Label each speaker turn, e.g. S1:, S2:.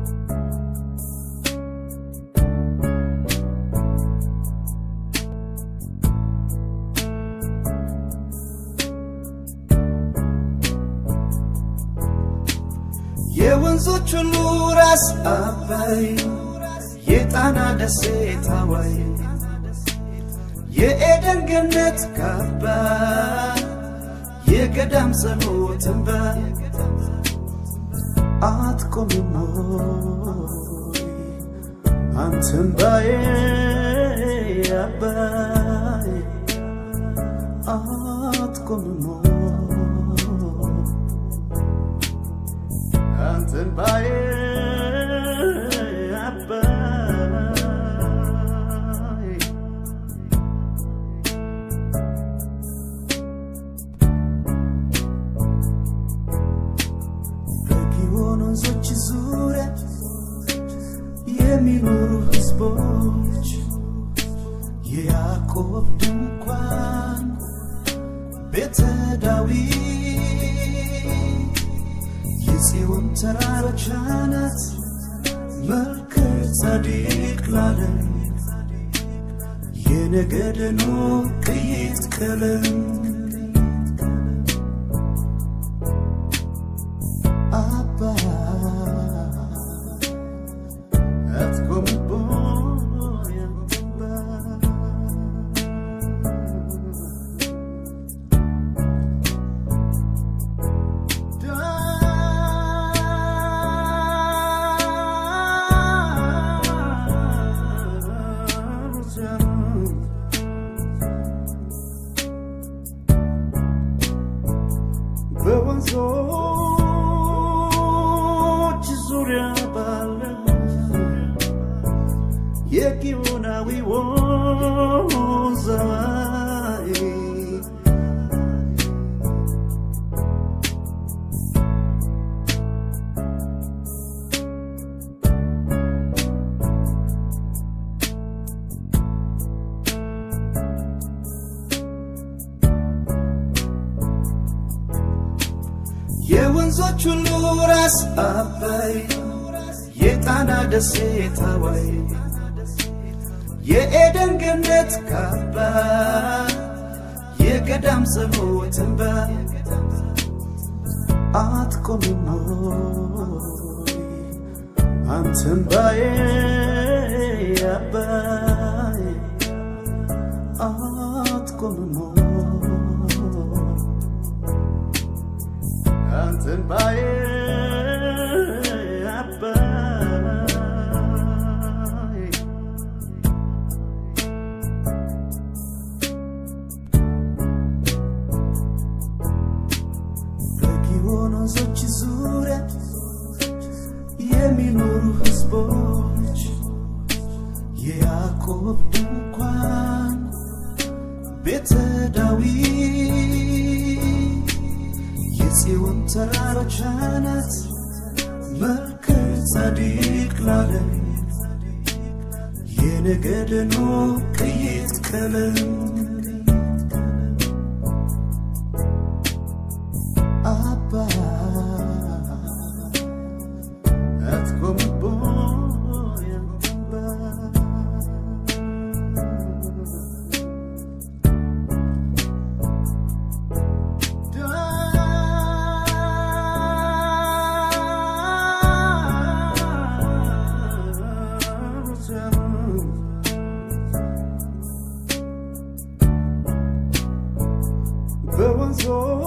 S1: የወንዞች ሁሉ ራስ አባይ የጣና ደሴት ሐዋይ የኤደን ገነት ካባ የገዳም ጸሎት እንባ አትቆምም አንተን ባዬ አባይ አትቆምም አንተን ባዬ አባይ በጊዮን ወንዞች ዙሪያ የሚኖሩ ሕዝቦች የያዕቆብ ድንኳን ቤተ ዳዊት የጽዮን ተራሮች አናት መልከ ጻድቅ ላለም የነገደ ኖህ ቅይጥ ቀለም አባ አትቆምቦ በወንዞች ዙሪያ ባለው የጊዮናዊ ወንዝ አዋይ የወንዞች ሁሉ ራስ አባይ የጣና ደሴት ሐዋይ የኤደን ገነት ካባ የገዳም ጸሎት እንባ አትቆምም አንተን ባዬ አባይ አትቆምም አንተን ባዬ አባይ በጊዮን ወንዞች ዙሪያ የሚኖሩ ሕዝቦች የያዕቆብ ድንኳን ቤተ ዳዊት የጽዮን ተራሮች አናት መልከ ጻድቅ ላለም የነገደ ኖህ ቅይጥ ቀለም አባ አትቆምቦ በወንዞች